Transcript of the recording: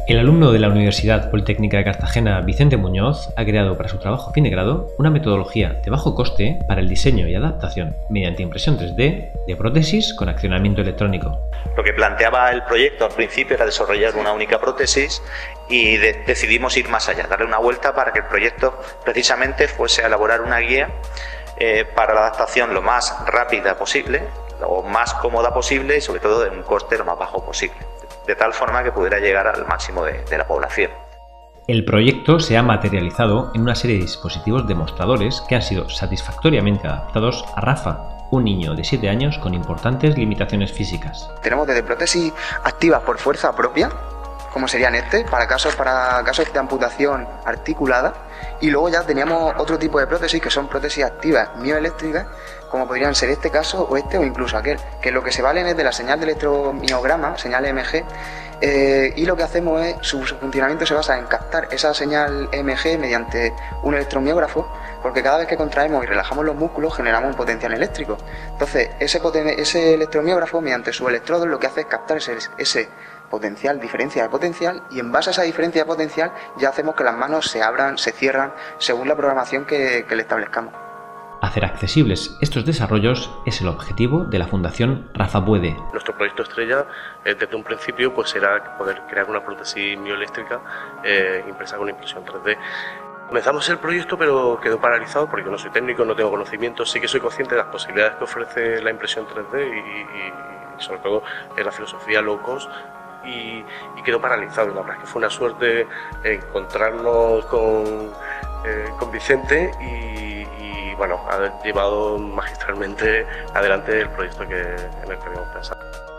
El alumno de la Universidad Politécnica de Cartagena, Vicente Muñoz, ha creado para su trabajo fin de grado una metodología de bajo coste para el diseño y adaptación mediante impresión 3D de prótesis con accionamiento electrónico. Lo que planteaba el proyecto al principio era desarrollar una única prótesis y decidimos ir más allá, darle una vuelta para que el proyecto precisamente fuese a elaborar una guía para la adaptación lo más rápida posible, lo más cómoda posible y sobre todo de un coste lo más bajo posible, de tal forma que pudiera llegar al máximo de la población. El proyecto se ha materializado en una serie de dispositivos demostradores que han sido satisfactoriamente adaptados a Rafa, un niño de 7 años con importantes limitaciones físicas. Tenemos desde prótesis activas por fuerza propia, como serían para casos de amputación articulada, y luego ya teníamos otro tipo de prótesis que son prótesis activas mioeléctricas, como podrían ser este caso o o incluso aquel, que lo que se valen es de la señal de electromiograma, señal EMG, y lo que hacemos es, su funcionamiento se basa en captar esa señal EMG mediante un electromiógrafo, porque cada vez que contraemos y relajamos los músculos generamos un potencial eléctrico. Entonces ese electromiógrafo mediante su electrodo lo que hace es captar ese potencial, diferencia de potencial, y en base a esa diferencia de potencial ya hacemos que las manos se abran, se cierran según la programación que le establezcamos. Hacer accesibles estos desarrollos es el objetivo de la Fundación Rafa Puede. Nuestro proyecto estrella desde un principio pues era poder crear una prótesis mioeléctrica impresa con impresión 3D. Comenzamos el proyecto pero quedó paralizado porque no soy técnico, no tengo conocimiento, sí que soy consciente de las posibilidades que ofrece la impresión 3D y sobre todo la filosofía low cost, y quedó paralizado. La verdad es que fue una suerte encontrarnos con Vicente y bueno, haber llevado magistralmente adelante el proyecto en el que habíamos pensado.